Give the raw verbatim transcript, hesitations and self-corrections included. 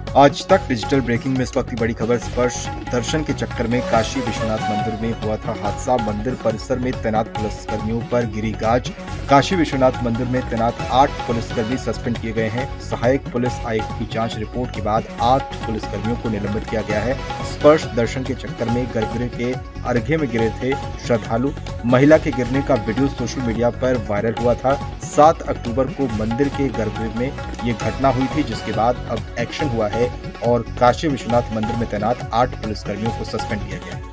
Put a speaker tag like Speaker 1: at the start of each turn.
Speaker 1: आज तक digital breaking में इस वक्त की बड़ी खबर। स्पर्श दर्शन के चक्कर में काशी विश्वनाथ मंदिर में हुआ था हादसा। मंदिर परिसर में तैनात पुलिसकर्मियों पर गिरी गाज। काशी विश्वनाथ मंदिर में तैनात आठ पुलिसकर्मी सस्पेंड किए गए हैं। सहायक पुलिस आयुक्त की जांच रिपोर्ट के बाद आठ पुलिसकर्मियों को निलंबित किया गया है। स्पर्श दर्शन के चक्कर में गर्भगृह के अर्घ्य में गिरे थे श्रद्धालु। महिला के गिरने का वीडियो सोशल मीडिया पर वायरल हुआ था। सात अक्टूबर को मंदिर के गर्भगृह में ये घटना हुई थी, जिसके बाद अब एक्शन हुआ है और काशी विश्वनाथ मंदिर में तैनात आठ पुलिसकर्मियों को सस्पेंड किया गया है।